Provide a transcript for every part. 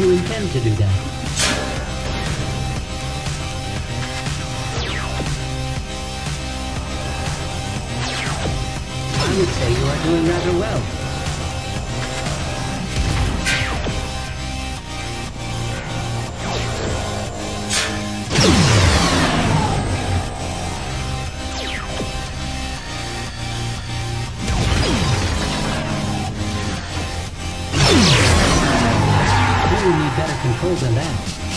you intend to do that? I would say you are doing rather well. You will need better control than that.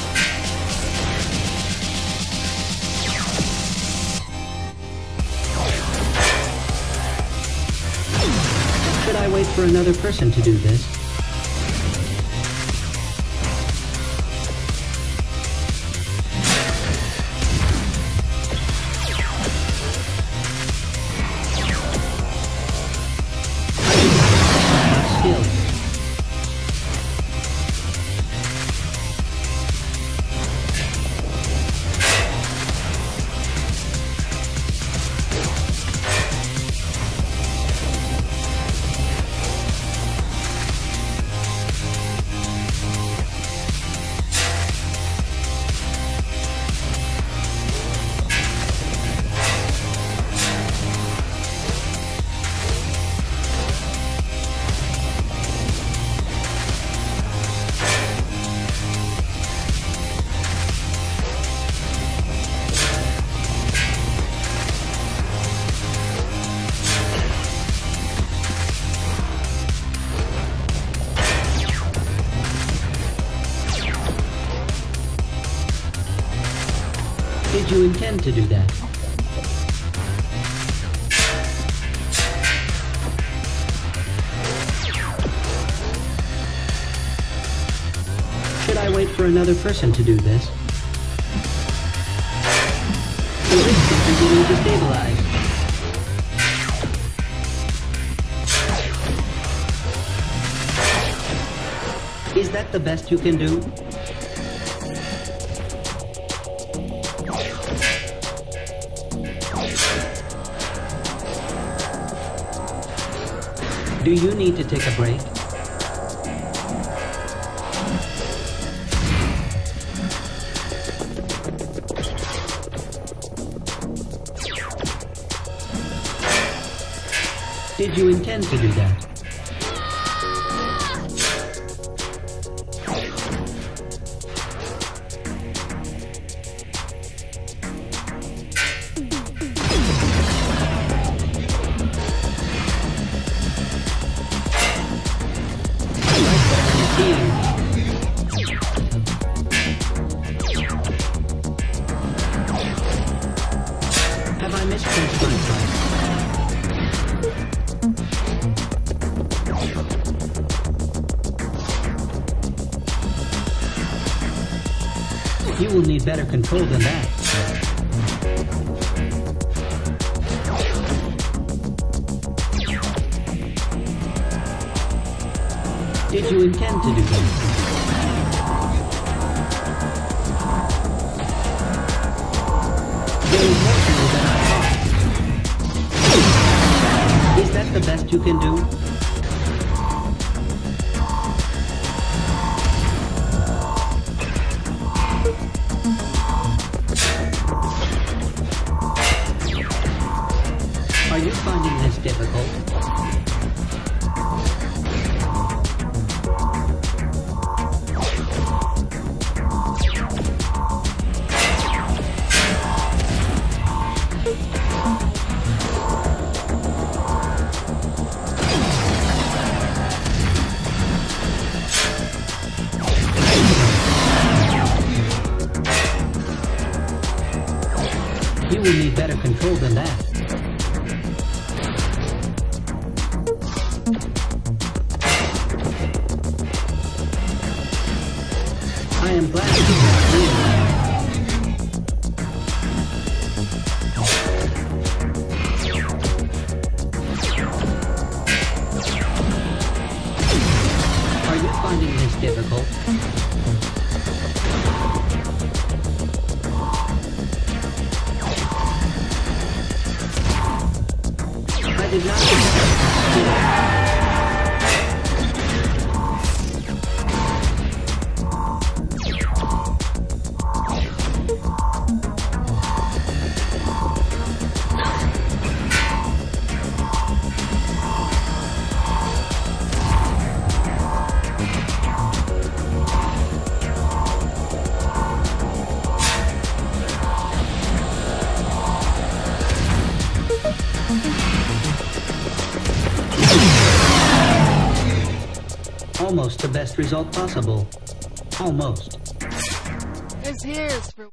Should I wait for another person to do this? Skills. Did you intend to do that? Should I wait for another person to do this? The wrist is beginning to stabilize. Is that the best you can do? Do you need to take a break? Did you intend to do that? Have I misplaced my price? You will need better control than that. Did you intend to do that? There is more to you than I thought. Is that the best you can do? Are you finding this difficult? You will need better control than that. I am glad to be here. Are you finding this difficult? I did not expect almost the best result possible. Almost. This here's for...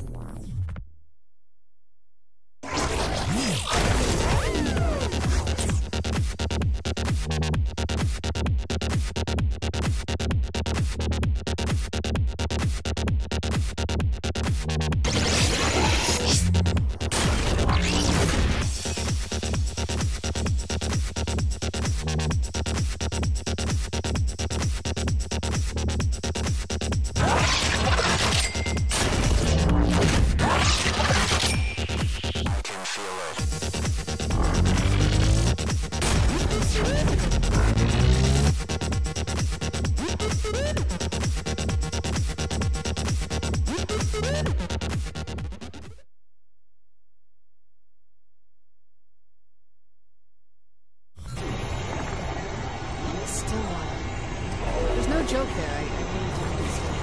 There's no joke there. I really do understand.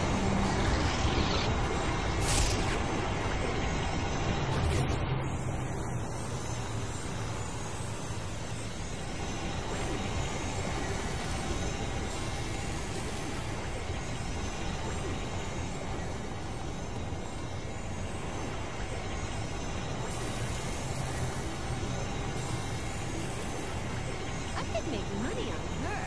I could make money on her.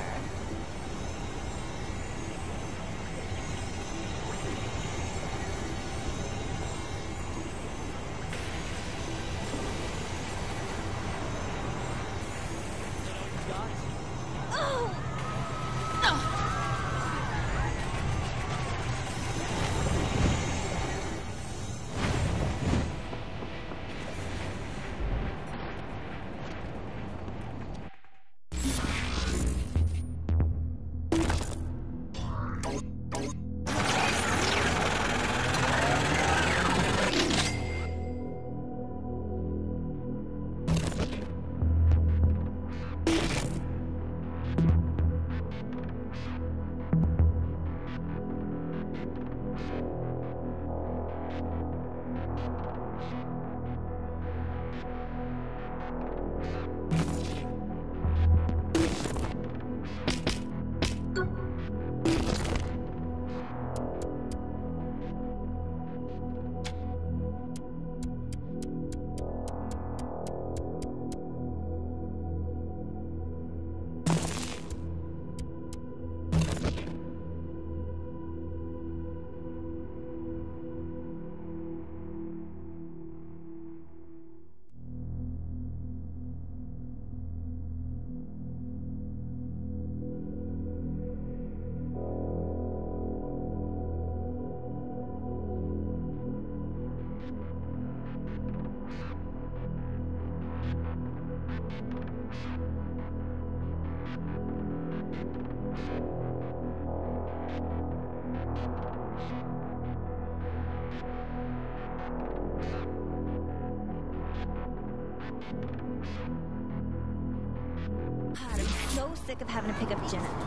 God, I'm so sick of having to pick up Jenna.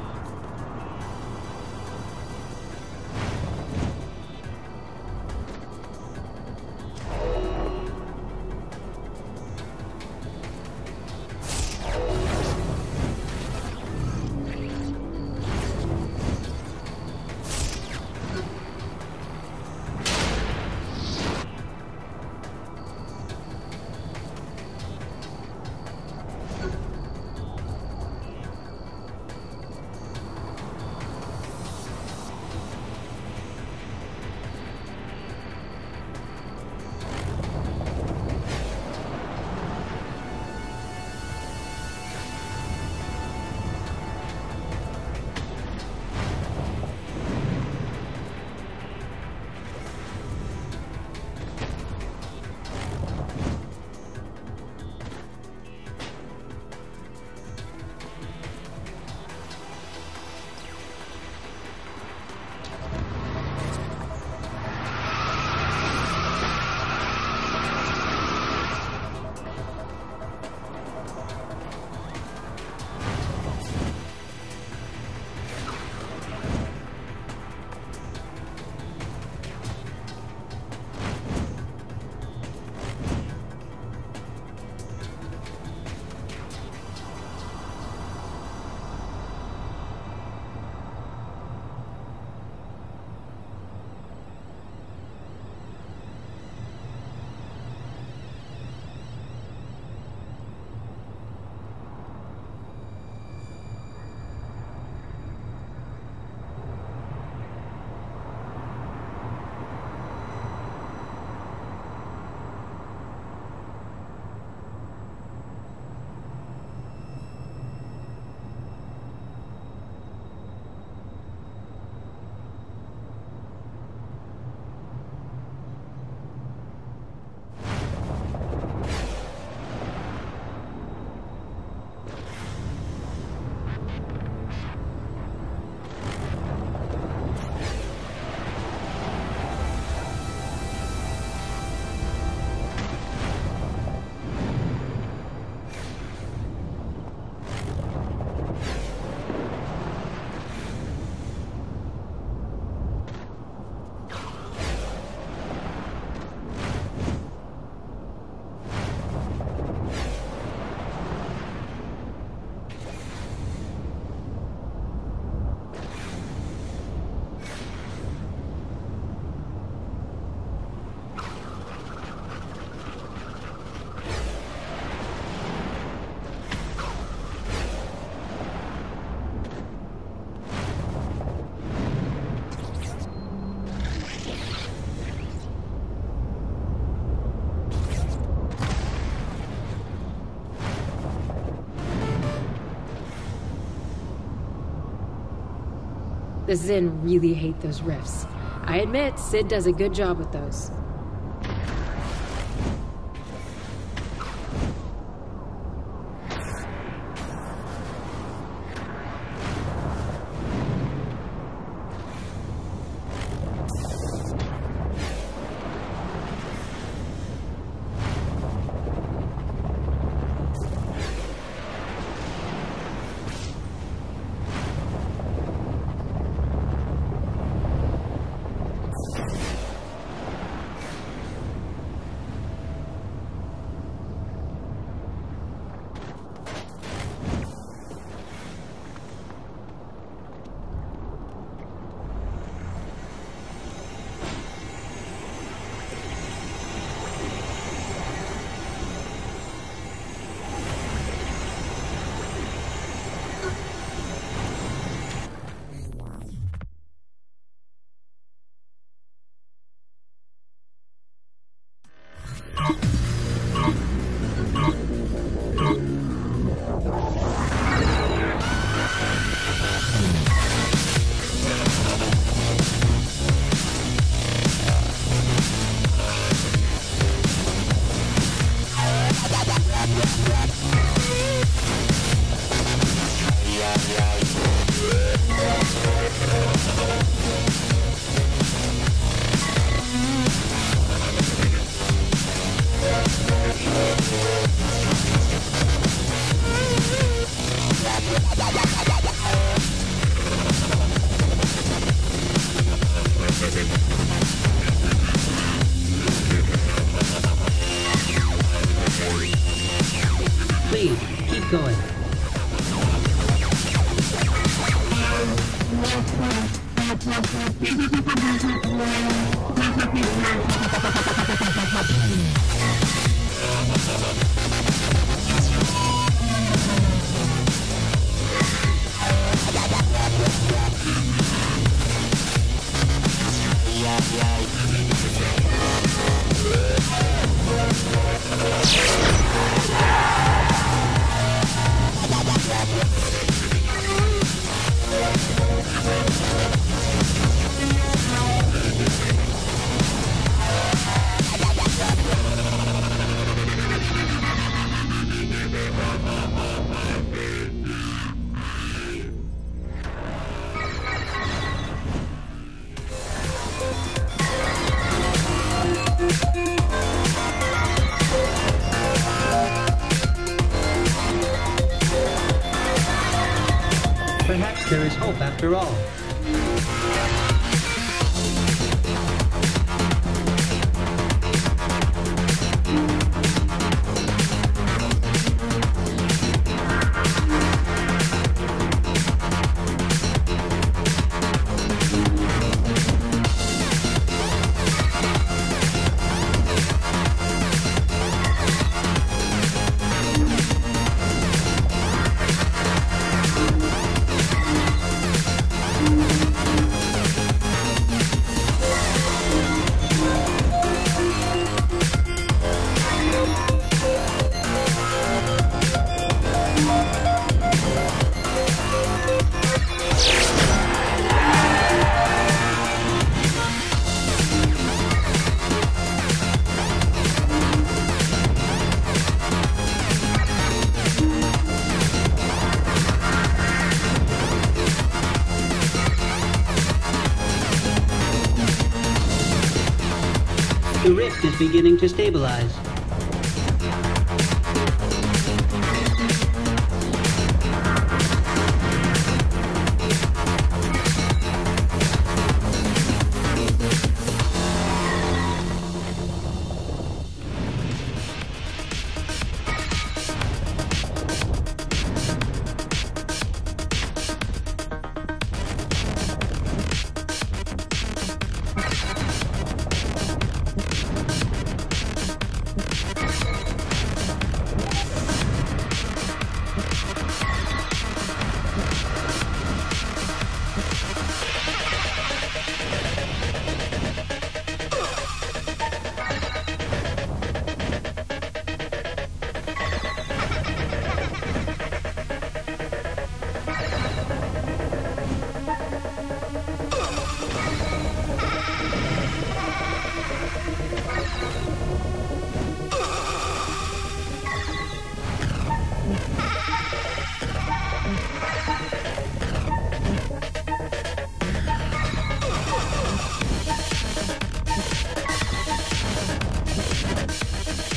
The Zin really hate those rifts. I admit, Sid does a good job with those. Please, keep going. Perhaps there is hope after all. The rift is beginning to stabilize.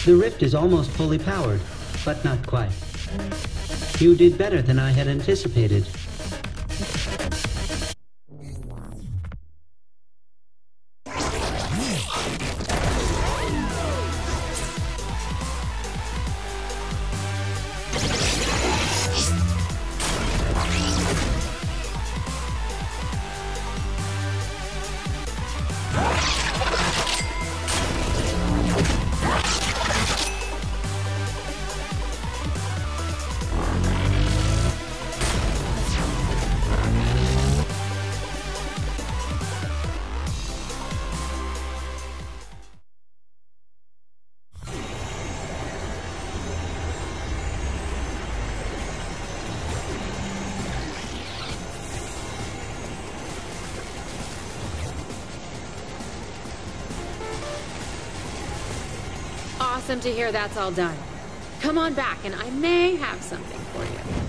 The rift is almost fully powered, but not quite. You did better than I had anticipated. Awesome to hear that's all done. Come on back and I may have something for you.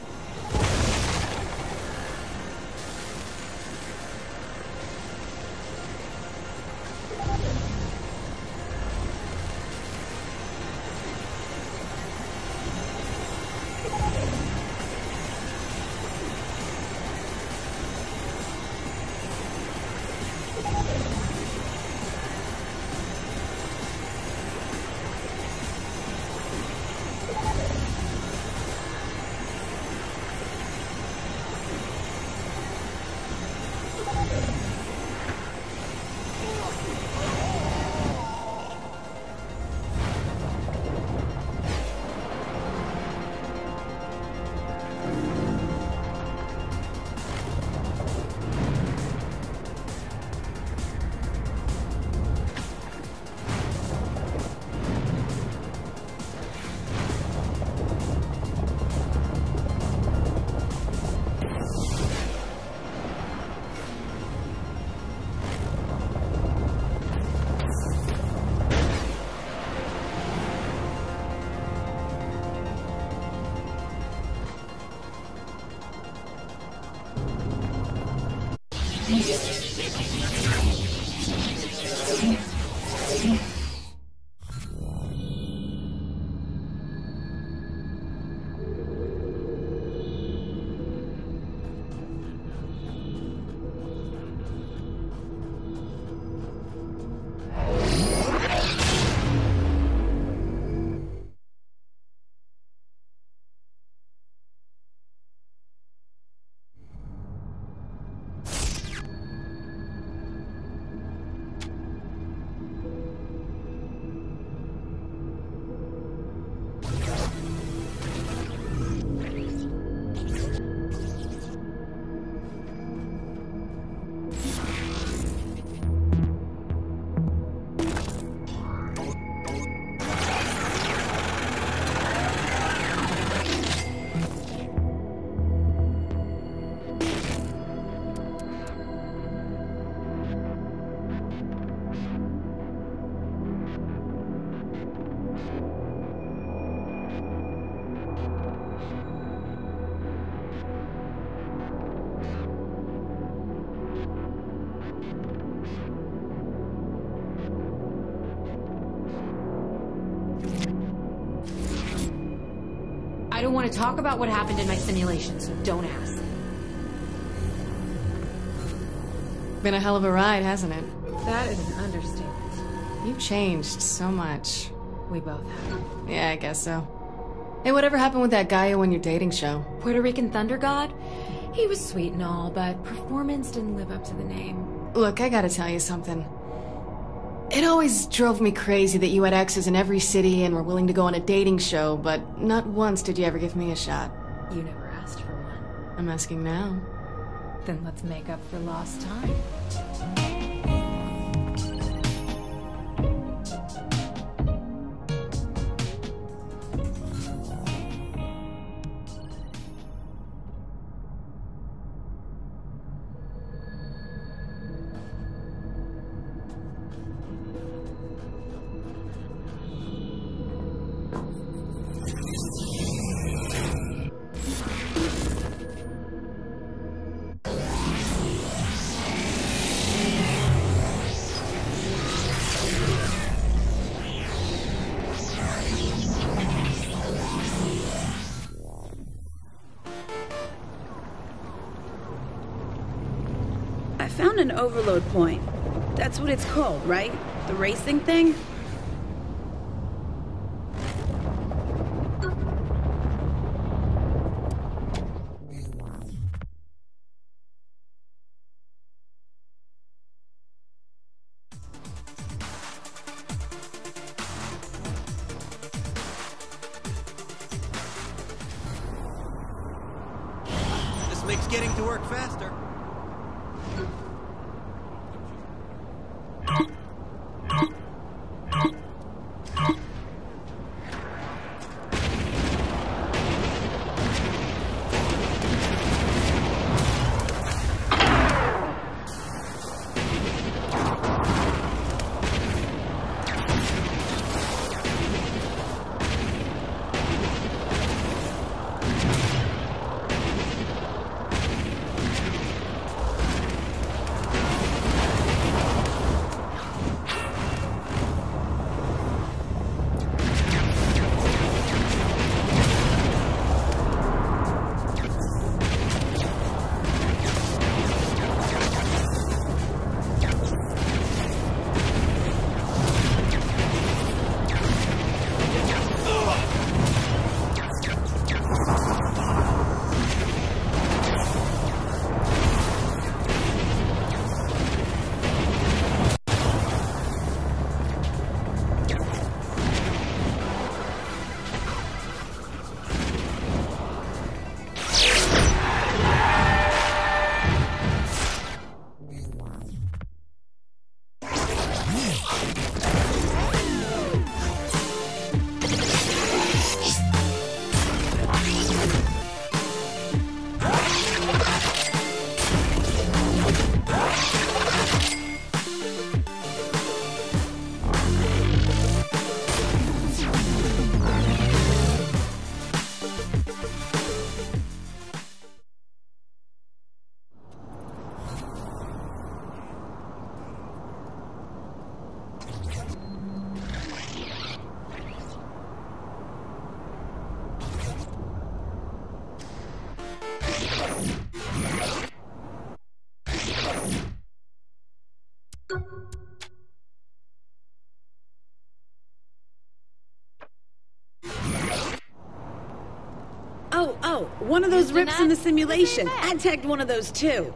I don't want to talk about what happened in my simulation, so don't ask. Been a hell of a ride, hasn't it? That is an understatement. You've changed so much. We both have. Yeah, I guess so. Hey, whatever happened with that guy who won your dating show? Puerto Rican Thunder God? He was sweet and all, but performance didn't live up to the name. Look, I gotta tell you something. It always drove me crazy that you had exes in every city and were willing to go on a dating show, but not once did you ever give me a shot. You never asked for one. I'm asking now. Then let's make up for lost time. found an overload point. That's what it's called, right? The racing thing? This makes getting to work faster. Oh, one of those rips in the simulation. I tagged one of those too.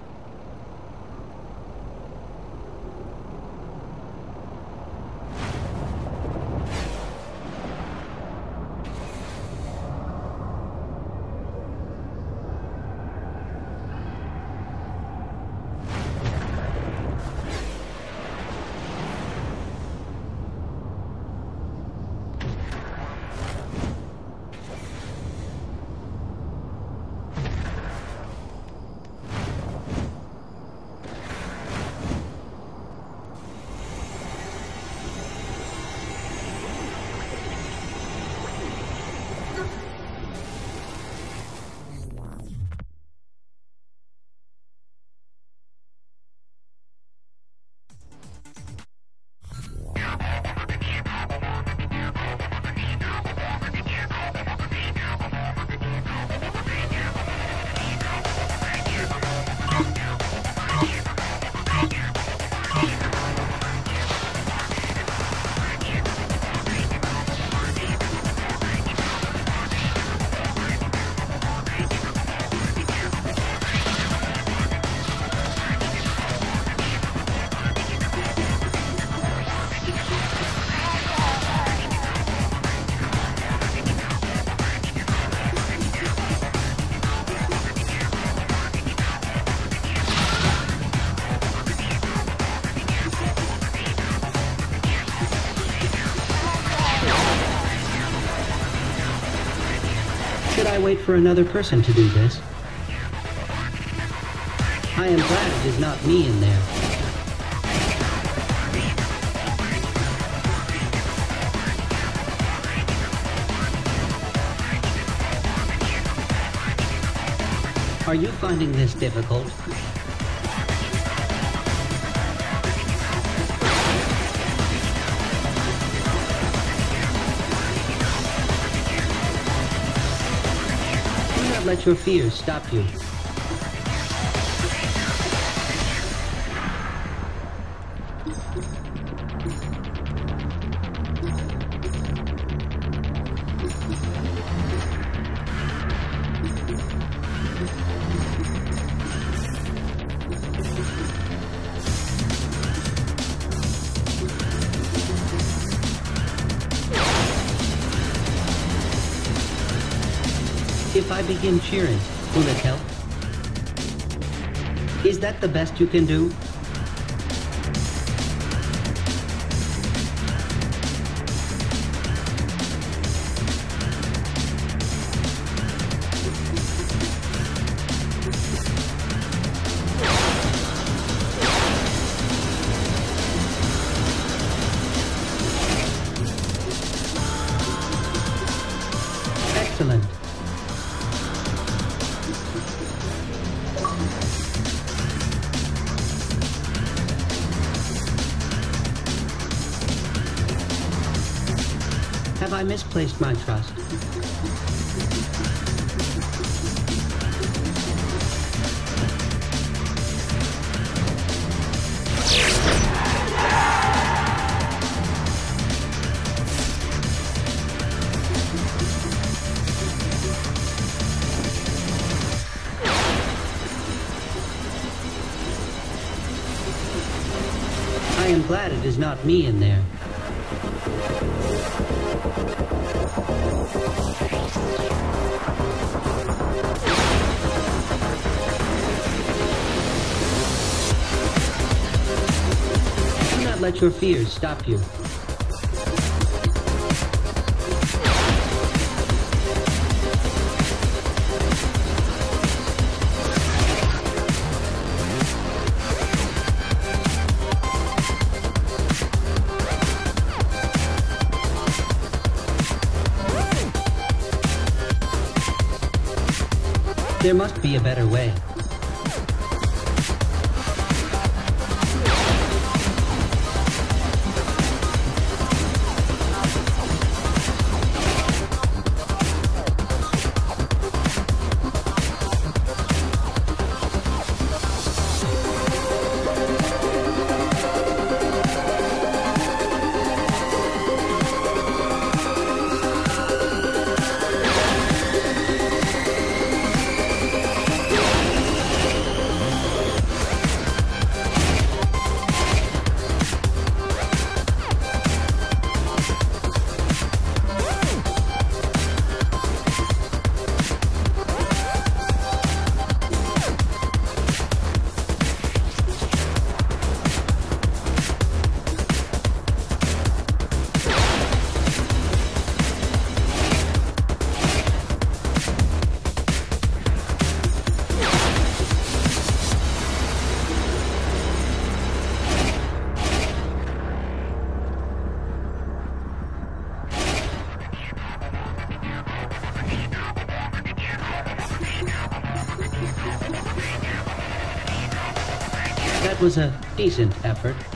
Should I wait for another person to do this? I am glad it is not me in there. Are you finding this difficult? Do not let your fears stop you. If I begin cheering, will it help? Is that the best you can do? Excellent. Have I misplaced my trust? I am glad it is not me in there. Do not let your fears stop you. There must be a better way. That was a decent effort.